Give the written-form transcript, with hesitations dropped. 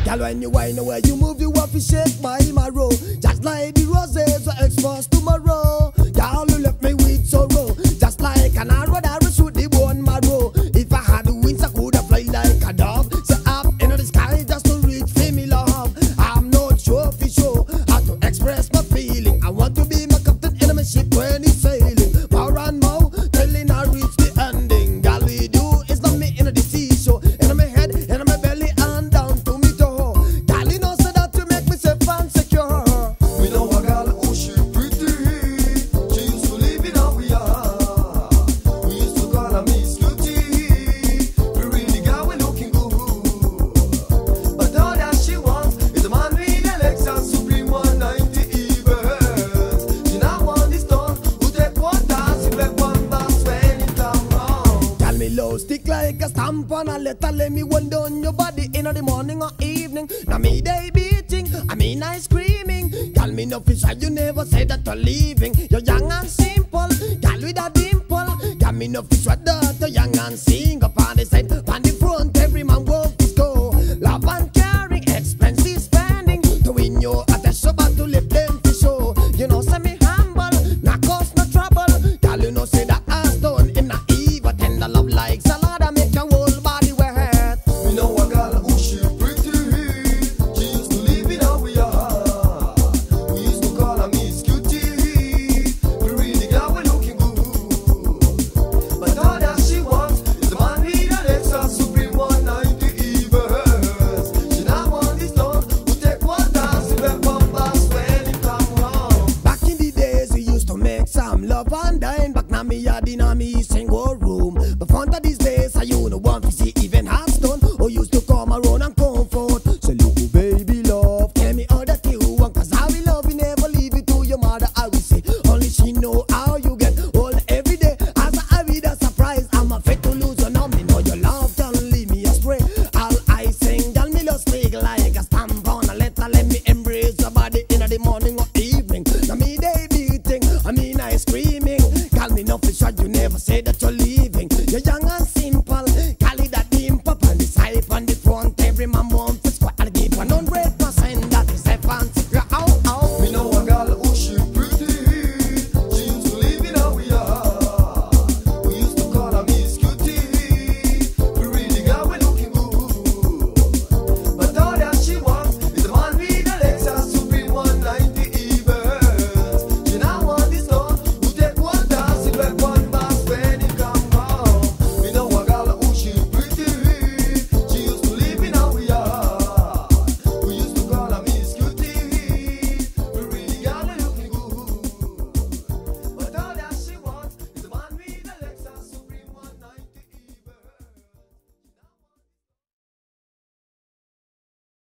Girl, when you whine away, you move, you have to shake my marrow. Just like the roses were exposed tomorrow. Girl, you left me with sorrow. Just like an arrow that will shoot the bone marrow. If I had the wings, I could have fly like a dove. Say up in the sky just to reach for me love. I'm not sure for sure how to express my feeling. I want to be my captain in my ship when it's sailing. More and more, telling I reach the ending. Girl, we do is not me in the sea show. In my head, in my belly, and down to me toe. Girl, you know so that to make me safe and secure. We know a girl who she pretty. She used to live in our yard. We used to call her Miss Cutie. We really got we looking good. But all that she wants is a man with the legs and Supreme 190 evens. She not want this stone who take one dance, she make one bounce when it come round. Girl, me love stick like a stamp on a letter. Let me wind down your body in the morning or evening. Now me day beating, I mean I screaming. Girl, me no fish, you never say that you're leaving. You're young and simple, girl with a dimple. Girl, me no fish,